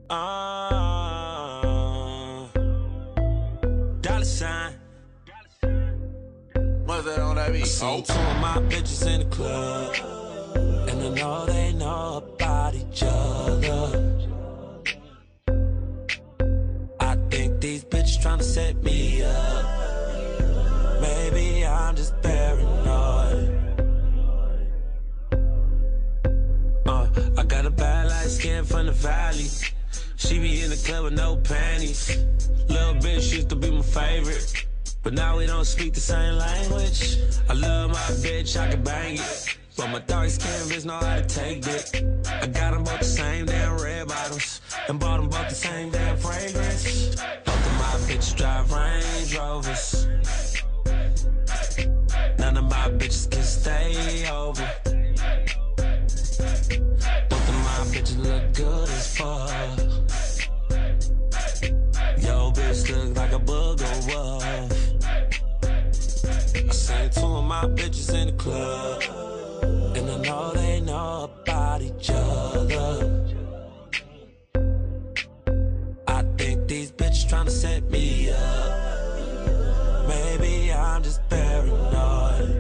Dollar sign. What's that on that beat? I seen two of my bitches in the club, and I know they know about each other. I think these bitches tryna set me up. Maybe I'm just paranoid. I got a bad light skin from the valley. She be in the club with no panties. Little bitch used to be my favorite, but now we don't speak the same language. I love my bitch, I can bang it, but my dark skin bitch know how to take it. I got them both the same damn red bottoms, and bought them both the same damn fragrance. Both of my bitches drive Range Rovers. None of my bitches can stay over. Both of my bitches look good as fuck. Yo, bitch look like a booger wolf. I seen two of my bitches in the club, and I know they know about each other. I think these bitches tryna set me up. Maybe I'm just paranoid.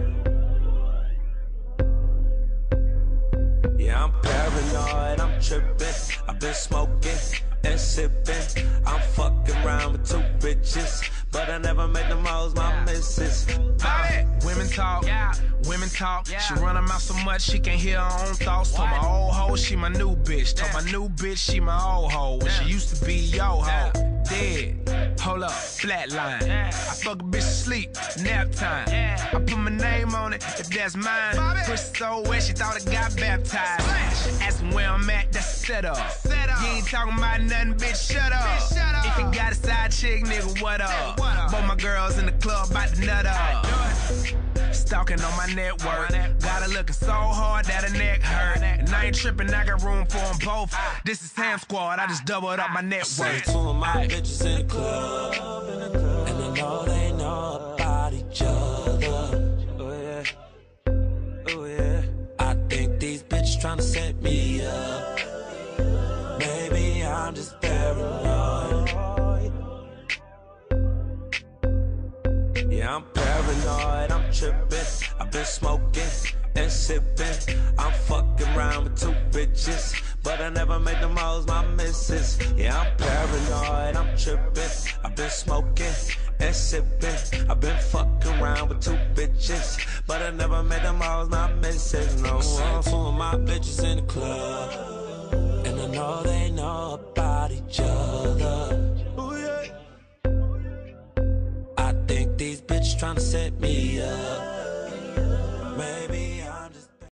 Yeah, I'm paranoid, I'm tripping. I've been smoking and sipping. I'm fucking around with two bitches, but I never make them hoes my missus. Women talk, women talk. She run her mouth so much she can't hear her own thoughts. Told my old hoe she my new bitch. Told my new bitch she my old hoe. When she used to be yo hoe. Dead, hold up, flatline. I fuck a bitch to sleep, nap time. I put my name on it if that's mine. Pussy so wet she thought it got baptized. Asking where I'm at, that's a setup. You ain't talking about nothing, bitch, shut up. If you got a side chick, nigga, what up? Both my girls in the club bout to nut up. Stalking on my network. Got her looking so hard that her neck hurt. And I ain't tripping, I got room for them both. This is Ham Squad, I just doubled up my net worth. Two of my bitches in the club, and I know they know about each other. Oh yeah, oh yeah. I think these bitches tryna set me up. Maybe I'm just paranoid. Yeah, I'm paranoid, I'm tripping. I've been smoking and sipping. I'm fucking around with two bitches, but I never make them hoes my missus. Yeah, I'm paranoid, I'm tripping. I've been smoking and sipping. I've been fucking around with two bitches, but I never made them hoes my missus. No, I seen two of my bitches in the club, and I know they know about each other. Ooh, yeah. I think these bitches tryna set me up. Maybe I'm